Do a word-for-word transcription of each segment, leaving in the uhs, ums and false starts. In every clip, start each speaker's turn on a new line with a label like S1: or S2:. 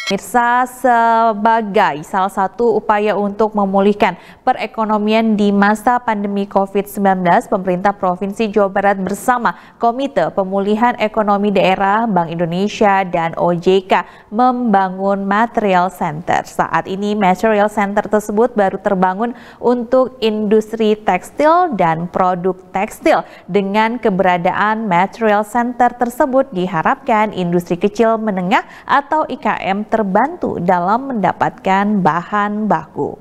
S1: Pemirsa, sebagai salah satu upaya untuk memulihkan perekonomian di masa pandemi COVID sembilan belas, pemerintah Provinsi Jawa Barat bersama Komite Pemulihan Ekonomi Daerah, Bank Indonesia, dan O J K membangun Material Center. Saat ini Material Center tersebut baru terbangun untuk industri tekstil dan produk tekstil. Dengan keberadaan Material Center tersebut diharapkan industri kecil menengah atau I K M terbantu dalam mendapatkan bahan baku.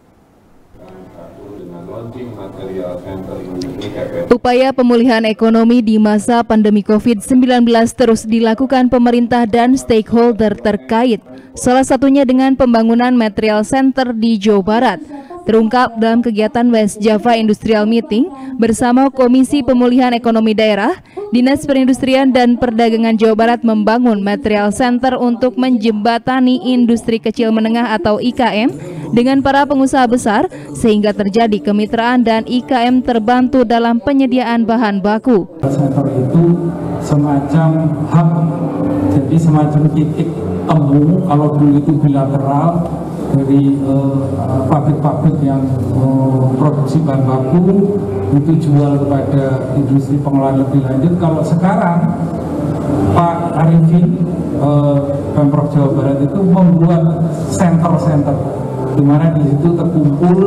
S2: Upaya pemulihan ekonomi di masa pandemi COVID sembilan belas terus dilakukan pemerintah dan stakeholder terkait, salah satunya dengan pembangunan Material Center di Jawa Barat. Terungkap dalam kegiatan West Java Industrial Meeting bersama Komisi Pemulihan Ekonomi Daerah, Dinas Perindustrian dan Perdagangan Jawa Barat membangun Material Center untuk menjembatani industri kecil menengah atau I K M dengan para pengusaha besar sehingga terjadi kemitraan dan I K M terbantu dalam penyediaan bahan baku.
S3: Center itu semacam hub, jadi semacam titik temu kalau dulu itu bilateral dari pabrik-pabrik uh, yang uh, produksi bahan baku itu jual kepada industri pengolahan lebih lanjut. Kalau sekarang Pak Arifin uh, Pemprov Jawa Barat itu membuat center-center di mana di situ terkumpul,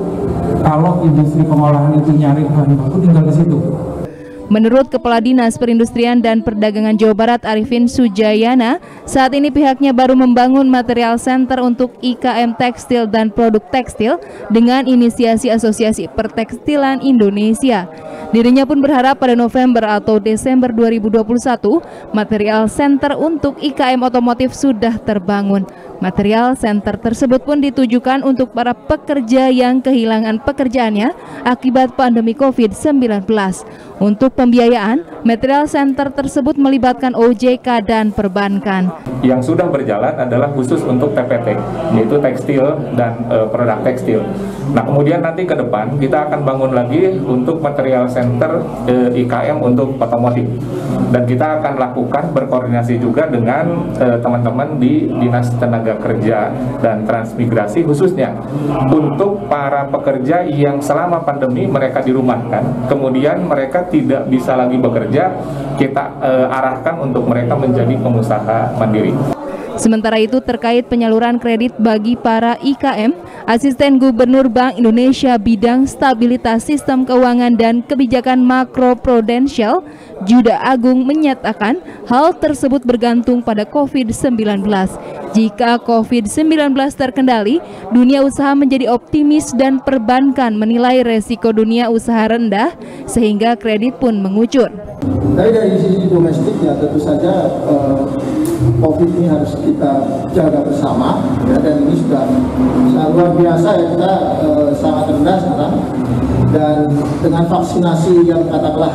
S3: kalau industri pengolahan itu nyari bahan baku tinggal di situ.
S2: Menurut Kepala Dinas Perindustrian dan Perdagangan Jawa Barat Arifin Sujayana, saat ini pihaknya baru membangun Material Center untuk I K M tekstil dan produk tekstil dengan inisiasi Asosiasi Pertekstilan Indonesia. Dirinya pun berharap pada November atau Desember dua ribu dua puluh satu, Material Center untuk I K M otomotif sudah terbangun. Material Center tersebut pun ditujukan untuk para pekerja yang kehilangan pekerjaannya akibat pandemi COVID sembilan belas. Untuk pembiayaan, Material Center tersebut melibatkan O J K dan perbankan.
S4: Yang sudah berjalan adalah khusus untuk T P T, yaitu tekstil dan e, produk tekstil. Nah, kemudian nanti ke depan kita akan bangun lagi untuk Material Center e, I K M untuk otomotif. Dan kita akan lakukan berkoordinasi juga dengan teman-teman di Dinas Tenaga Kerja dan Transmigrasi, khususnya untuk para pekerja yang selama pandemi mereka dirumahkan, kemudian mereka tidak bisa lagi bekerja, kita eh, arahkan untuk mereka menjadi pengusaha mandiri.
S2: Sementara itu terkait penyaluran kredit bagi para I K M, Asisten Gubernur Bank Indonesia bidang stabilitas sistem keuangan dan kebijakan makroprudensial, Juda Agung menyatakan hal tersebut bergantung pada COVID sembilan belas. Jika COVID sembilan belas terkendali, dunia usaha menjadi optimis dan perbankan menilai resiko dunia usaha rendah sehingga kredit pun mengucur.
S5: Tapi dari sisi domestik ya tentu saja eh, COVID ini harus kita jaga bersama ya, dan ini sudah sangat luar biasa ya, kita eh, sangat rendah sekarang, dan dengan vaksinasi yang katakanlah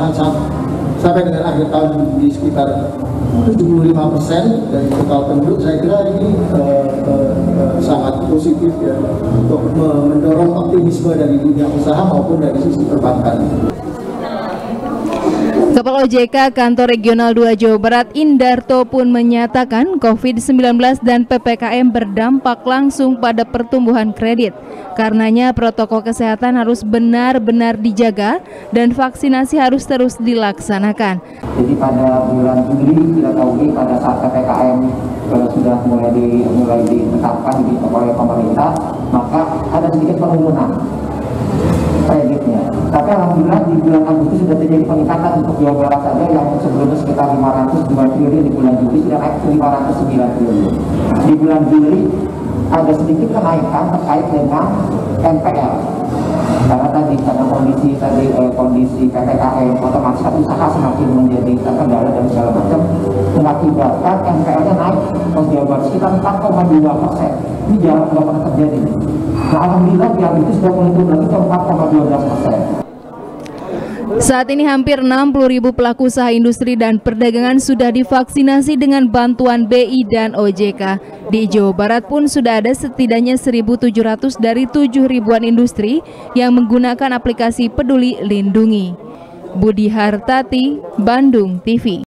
S5: sampai dengan akhir tahun di sekitar tujuh puluh lima persen dari total penduduk, saya kira ini eh, eh, sangat positif ya untuk mendorong optimisme dari dunia usaha maupun dari sisi perbankan.
S2: Kepala O J K Kantor Regional dua Jawa Barat Indarto pun menyatakan COVID sembilan belas dan P P K M berdampak langsung pada pertumbuhan kredit. Karenanya protokol kesehatan harus benar-benar dijaga dan vaksinasi harus terus dilaksanakan.
S6: Jadi pada bulan Juli kita tahu pada saat P P K M sudah mulai di, mulai ditetapkan di oleh pemerintah, maka ada sedikit penurunan kreditnya. Tapi alhamdulillah di bulan Agustus sudah terjadi peningkatan untuk Jawa Barat saja, yang sebelumnya sekitar lima ratus dua triliun, di bulan Juli sudah naik ke lima ratus sembilan triliun. Di bulan Juli ada sedikit kenaikan terkait dengan N P L. Karena tadi karena kondisi tadi eh, kondisi P P K M otomatis usaha semakin menjadi terkendala dan segala macam, mengakibatkan N P L-nya naik ke Jawa Barat sekitar empat koma dua persen. Ini jarang tidak pernah terjadi. Nah, alhamdulillah yang itu sudah mulai turun lagi ke empat koma dua belas persen.
S2: Saat ini hampir enam puluh ribu pelaku usaha industri dan perdagangan sudah divaksinasi dengan bantuan B I dan O J K. Di Jawa Barat pun sudah ada setidaknya seribu tujuh ratus dari tujuh ribuan industri yang menggunakan aplikasi Peduli Lindungi. Budi Hartati, Bandung T V.